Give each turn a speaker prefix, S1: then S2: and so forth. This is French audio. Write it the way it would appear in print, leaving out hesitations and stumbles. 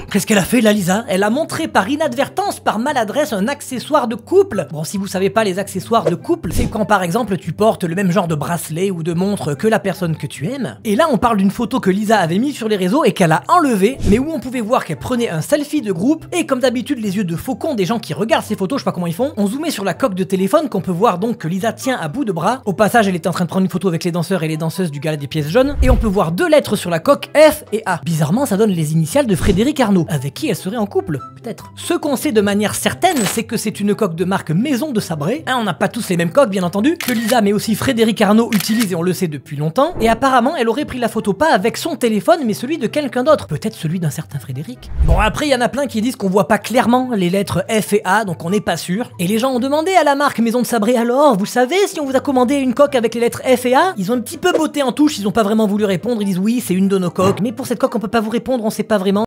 S1: Qu'est-ce qu'elle a fait là, Lisa? Elle a montré par inadvertance, par maladresse, un accessoire de couple. Bon, si vous savez pas les accessoires de couple, c'est quand par exemple tu portes le même genre de bracelet ou de montre que la personne que tu aimes. Et là on parle d'une photo que Lisa avait mise sur les réseaux et qu'elle a enlevée, mais où on pouvait voir qu'elle prenait un selfie de groupe, et comme d'habitude les yeux de faucon des gens qui regardent ces photos, je sais pas comment ils font, on zoomait sur la coque de téléphone qu'on peut voir donc que Lisa tient à bout de bras. Au passage elle était en train de prendre une photo avec les danseurs et les danseuses du gala des pièces jaunes, et on peut voir deux lettres sur la coque, F et A. Bizarrement ça donne les initiales de Frédéric Arnault, avec qui elle serait en couple, peut-être. Ce qu'on sait de manière certaine, c'est que c'est une coque de marque Maison de Sabré. On n'a pas tous les mêmes coques bien entendu, que Lisa mais aussi Frédéric Arnault utilise et on le sait depuis longtemps, et apparemment elle aurait pris la photo pas avec son téléphone mais celui de quelqu'un d'autre, peut-être celui d'un certain Frédéric. Bon après il y en a plein qui disent qu'on voit pas clairement les lettres F et A, donc on n'est pas sûr, et les gens ont demandé à la marque Maison de Sabré, alors vous savez si on vous a commandé une coque avec les lettres F et A? Ils ont un petit peu botté en touche, ils ont pas vraiment voulu répondre, ils disent oui c'est une de nos coques, mais pour cette coque on peut pas vous répondre, on sait pas vraiment.